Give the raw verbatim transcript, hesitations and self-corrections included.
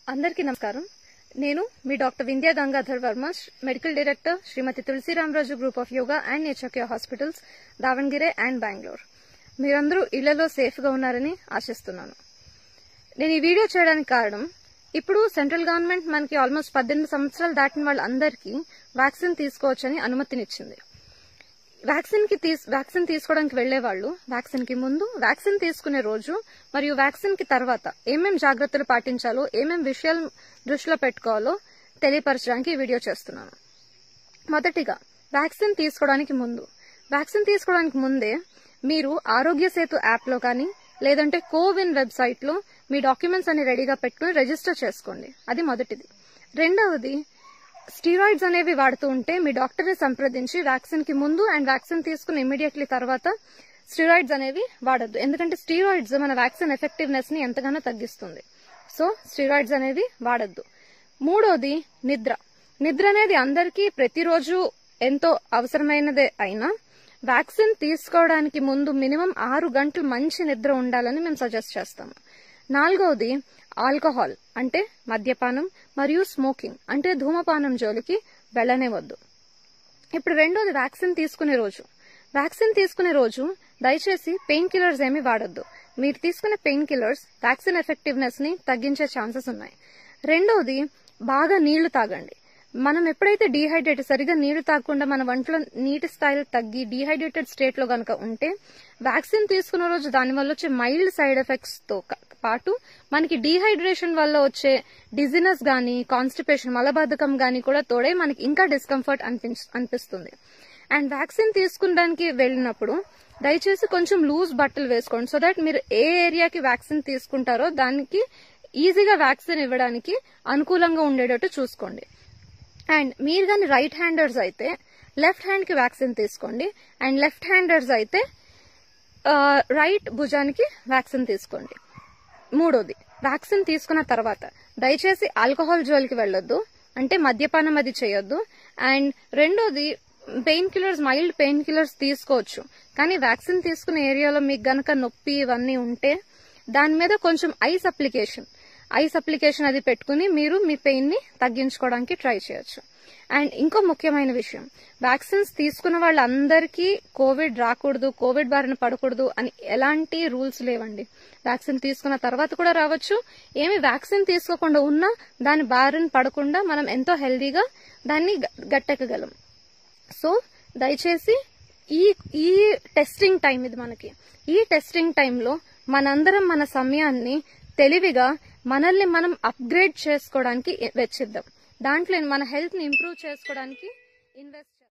అందరికీ నమస్కారం. నేను మీ doctor Vindhya Gangadhar Varma, medical director Shrimati Tulasiramaraju group of yoga and nature care hospitals, Davanagere and Bengaluru. మీరందరూ ఇళ్లలో సేఫ్ గా ఉన్నారని ఆశిస్తున్నాను. నేను ఈ వీడియో చేయడానికి కారణం, ఇప్పుడు సెంట్రల్ గవర్నమెంట్ మనకి ఆల్మోస్ట్ పద్దెనిమిది సంవత్సరాలు దాటిన వాళ్ళందరికీ వ్యాక్సిన్ తీసుకోవచ్చని అనుమతినిచ్చింది. వ్యాక్సిన్ కి వ్యాక్సిన్ తీసుకోవడానికి వెళ్లే వాళ్ళు వ్యాక్సిన్ కి ముందు, వ్యాక్సిన్ తీసుకునే రోజు మరియు వ్యాక్సిన్ కి తర్వాత ఏమేం జాగ్రత్తలు పాటించాలో, ఏమేం విషయాలు దృష్టిలో పెట్టుకోవాలో తెలియపరచడానికి ఈ వీడియో చేస్తున్నాను. మొదటిగా, వ్యాక్సిన్ తీసుకోవడానికి ముందు వ్యాక్సిన్ తీసుకోవడానికి ముందే మీరు ఆరోగ్య సేతు యాప్ లో కానీ లేదంటే కోవిన్ వెబ్సైట్ లో మీ డాక్యుమెంట్స్ అన్ని రెడీగా పెట్టుకుని రిజిస్టర్ చేసుకోండి. అది మొదటిది. రెండవది, స్టీరాయిడ్స్ అనేవి వాడుతూ ఉంటే మీ డాక్టర్ ని సంప్రదించి వ్యాక్సిన్ కి ముందు అండ్ వ్యాక్సిన్ తీసుకుని ఇమీడియట్లీ తర్వాత స్టీరాయిడ్స్ అనేవి వాడద్దు. ఎందుకంటే స్టీరాయిడ్స్ మన వ్యాక్సిన్ ఎఫెక్టివ్నెస్ ని ఎంతగానో తగ్గిస్తుంది. సో స్టీరాయిడ్స్ అనేవి వాడద్దు. మూడోది, నిద్ర. నిద్ర అనేది అందరికీ ప్రతిరోజు ఎంతో అవసరమైనదే అయినా వ్యాక్సిన్ తీసుకోవడానికి ముందు మినిమం ఆరు గంటలు మంచి నిద్ర ఉండాలని మేము సజెస్ట్ చేస్తాము. నాలుగవది, ఆల్కహాల్ అంటే మద్యపానం మరియు స్మోకింగ్ అంటే ధూమపానం జోలికి వెళ్లనే వద్దు. ఇప్పుడు రెండోది, వ్యాక్సిన్ తీసుకునే రోజు వ్యాక్సిన్ తీసుకునే రోజు దయచేసి పెయిన్ కిల్లర్స్ ఏమీ వాడొద్దు. మీరు తీసుకునే పెయిన్ కిల్లర్స్ వ్యాక్సిన్ ఎఫెక్టివ్నెస్ ని తగ్గించే ఛాన్సెస్ ఉన్నాయి. రెండోది, బాగా నీళ్లు తాగండి. మనం ఎప్పుడైతే డీహైడ్రేట్ సరిగా నీళ్లు తాగకుండా మన వంటలో నీటి స్థాయిలు తగ్గి డీహైడ్రేటెడ్ స్టేట్ లో గనక ఉంటే వ్యాక్సిన్ తీసుకున్న రోజు దానివల్ల వచ్చే మైల్డ్ సైడ్ ఎఫెక్ట్స్ తో పాటు మనకి డీహైడ్రేషన్ వల్ల వచ్చే డిజినెస్ గానీ, కాన్స్టిపేషన్ మలబద్ధకం గానీ కూడా తోడే మనకి ఇంకా డిస్కంఫర్ట్ అనిపిస్తుంది. అండ్ వ్యాక్సిన్ తీసుకునడానికి వెళ్ళినప్పుడు దయచేసి కొంచెం లూజ్ బట్టలు వేసుకోండి. సో దట్ మీరు ఏ ఏరియాకి వ్యాక్సిన్ తీసుకుంటారో దానికి ఈజీగా వ్యాక్సిన్ ఇవ్వడానికి అనుకూలంగా ఉండేటట్టు చూసుకోండి. అండ్ మీరు కానీ రైట్ హ్యాండర్స్ అయితే లెఫ్ట్ హ్యాండ్ కి వ్యాక్సిన్ తీసుకోండి. అండ్ లెఫ్ట్ హ్యాండర్స్ అయితే రైట్ భుజానికి వ్యాక్సిన్ తీసుకోండి. మూడోది, వ్యాక్సిన్ తీసుకున్న తర్వాత దయచేసి ఆల్కహాల్ జోలికి వెళ్లొద్దు, అంటే మద్యపానం అది చేయొద్దు. అండ్ రెండోది, pain killers mild pain killers తీసుకోవచ్చు, కానీ వ్యాక్సిన్ తీసుకునే ఏరియాలో మీకు గనక నొప్పి ఇవన్నీ ఉంటే దాని మీద కొంచెం ఐస్ అప్లికేషన్ ఐస్ అప్లికేషన్ అది పెట్టుకుని మీరు మీ పెయిన్ ని తగ్గించుకోవడానికి ట్రై చేయొచ్చు. అండ్ ఇంకో ముఖ్యమైన విషయం, వ్యాక్సిన్స్ తీసుకున్న వాళ్ళందరికీ కోవిడ్ రాకూడదు, కోవిడ్ బారిన పడకూడదు అని ఎలాంటి రూల్స్ లేవండి. వ్యాక్సిన్ తీసుకున్న తర్వాత కూడా రావచ్చు. ఏమి వ్యాక్సిన్ తీసుకోకుండా ఉన్నా దాని బారిన పడకుండా మనం ఎంతో హెల్దీగా దాన్ని గట్టెక్కగలం. సో దయచేసి ఈ ఈ టెస్టింగ్ టైం ఇది మనకి. ఈ టెస్టింగ్ టైంలో మనందరం మన సమయాన్ని తెలివిగా మనల్ని మనం అప్గ్రేడ్ చేసుకోవడానికి వెచ్చిద్దాం. దాంట్లో మన హెల్త్ ని ఇంప్రూవ్ చేసుకోవడానికి ఇన్వెస్ట్